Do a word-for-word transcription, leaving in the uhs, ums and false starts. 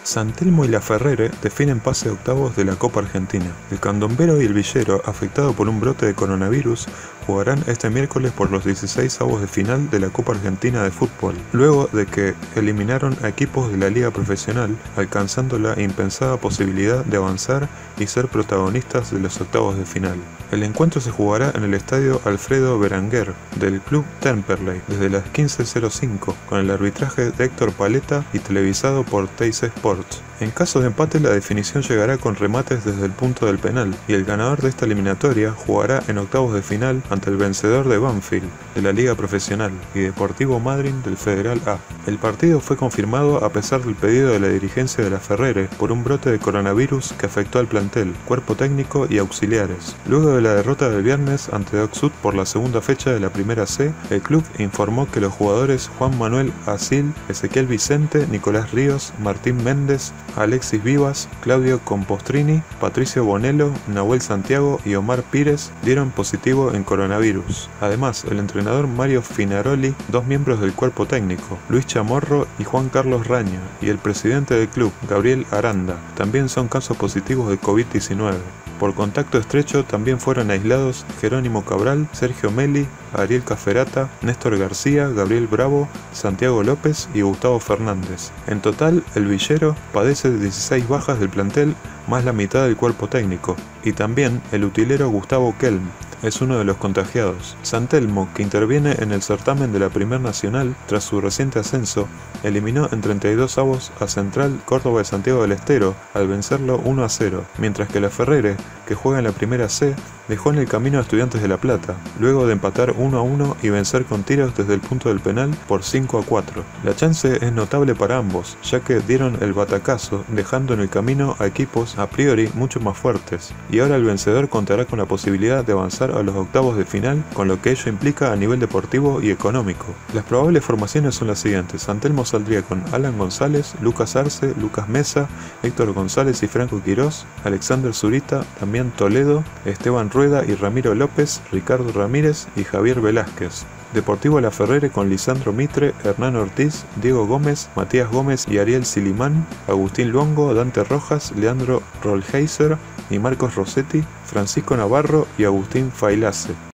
San Telmo y Laferrere definen pase a octavos de la Copa Argentina. El Candombero y el Villero, afectado por un brote de coronavirus, jugarán este miércoles por los dieciseisavos de final de la Copa Argentina de Fútbol, luego de que eliminaron a equipos de la Liga Profesional, alcanzando la impensada posibilidad de avanzar y ser protagonistas de los octavos de final. El encuentro se jugará en el estadio Alfredo Berenguer del Club Temperley desde las quince cero cinco, con el arbitraje de Héctor Paletta y televisado por Teis Sports. En caso de empate, la definición llegará con remates desde el punto del penal, y el ganador de esta eliminatoria jugará en octavos de final ante el vencedor de Banfield, de la Liga Profesional, y Deportivo Madryn del Federal A. El partido fue confirmado a pesar del pedido de la dirigencia de Laferrere por un brote de coronavirus que afectó al plantel, cuerpo técnico y auxiliares. Luego de la derrota del viernes ante Dock Sud por la segunda fecha de la Primera C, el club informó que los jugadores Juan Manuel Asil, Ezequiel Vicente, Nicolás Ríos, Martín Méndez, Alexis Vivas, Claudio Compostrini, Patricio Bonello, Nahuel Santiago y Omar Pires dieron positivo en coronavirus. Además, el entrenador Mario Finaroli, dos miembros del cuerpo técnico, Luis Chamorro y Juan Carlos Raña, y el presidente del club, Gabriel Aranda, también son casos positivos de COVID diecinueve. Por contacto estrecho también fueron aislados Jerónimo Cabral, Sergio Meli, Ariel Caferata, Néstor García, Gabriel Bravo, Santiago López y Gustavo Fernández. En total, el Villero padece de dieciséis bajas del plantel, más la mitad del cuerpo técnico, y también el utilero Gustavo Kelm es uno de los contagiados. San Telmo, que interviene en el certamen de la Primer Nacional tras su reciente ascenso, eliminó en treinta y dos avos a Central Córdoba de Santiago del Estero al vencerlo uno a cero, mientras que Laferrere, que juega en la Primera C, dejó en el camino a Estudiantes de La Plata, luego de empatar uno a uno y vencer con tiros desde el punto del penal por cinco a cuatro. La chance es notable para ambos, ya que dieron el batacazo, dejando en el camino a equipos a priori mucho más fuertes, y ahora el vencedor contará con la posibilidad de avanzar a los octavos de final, con lo que ello implica a nivel deportivo y económico. Las probables formaciones son las siguientes: San Telmo saldría con Alan González, Lucas Arce, Lucas Mesa, Héctor González y Franco Quirós, Alexander Zurita, Damián Toledo, Esteban Rueda y Ramiro López, Ricardo Ramírez y Javier Velázquez. Deportivo Laferrere con Lisandro Mitre, Hernán Ortiz, Diego Gómez, Matías Gómez y Ariel Silimán, Agustín Luongo, Dante Rojas, Leandro Rollheiser y Marcos Rossetti, Francisco Navarro y Agustín Failace.